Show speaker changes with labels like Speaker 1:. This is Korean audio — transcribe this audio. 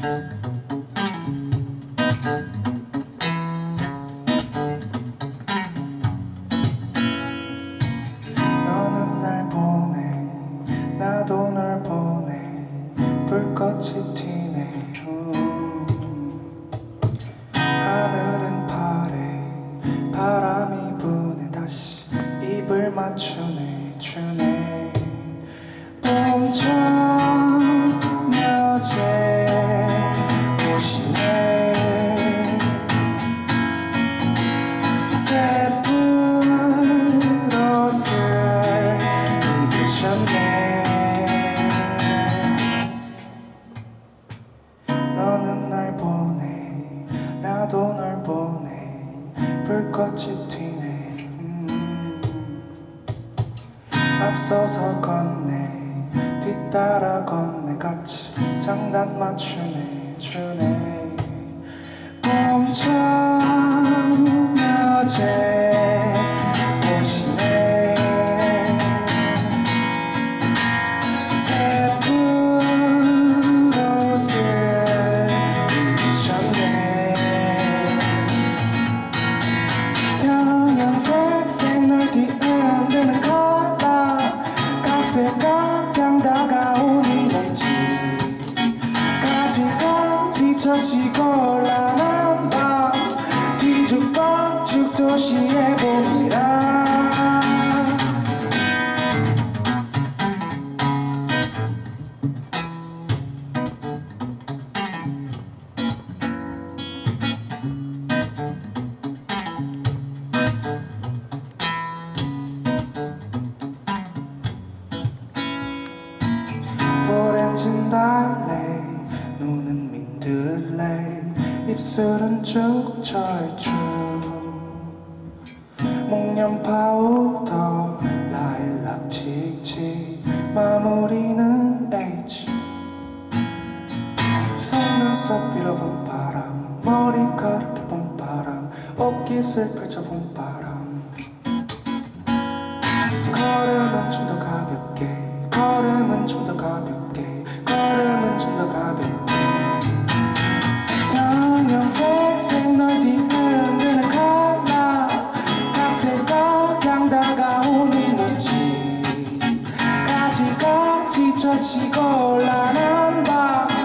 Speaker 1: 너는 날 보내, 나도 널 보내. 불꽃이 튀네. 하늘은 파래, 바람이 부네. 다시 입을 맞추네, 주네. 봄 저녁에 오시네. 새쁜 옷을 입으셨네. 너는 날 보내, 나도 널 보내. 불꽃이 튀네. 앞서서 걷네, 뒤따라 걷네. 같이 장단 맞추네, 주네. 봄 저녁에 오시네. 새쁜 옷을 입으셨네. 형형색색 널 뒤흔드는 컬러, 각색각양 다가오는 먼지. 가지가 지쳐지고 올라난 밤, 뒤죽박죽 도시의 봄이라. 오렌진 달래, 눈은 민들레, 입술은 쭉철쭉. 목련 파우더, 라일락 칙칙, 마무리는 H. 속눈썹 빌어본 바람, 머리카락에 본 바람, 옷깃을 펼쳐본 바람. 걸음은 좀 더 가볍게, 걸음은 좀 더 가볍게, 걸음은 좀 더 가볍게. 형형색색 널 뒤흔드는 컬러, 각색각양 다가오는 모지. 가지가 지쳐지고 올라난 밤,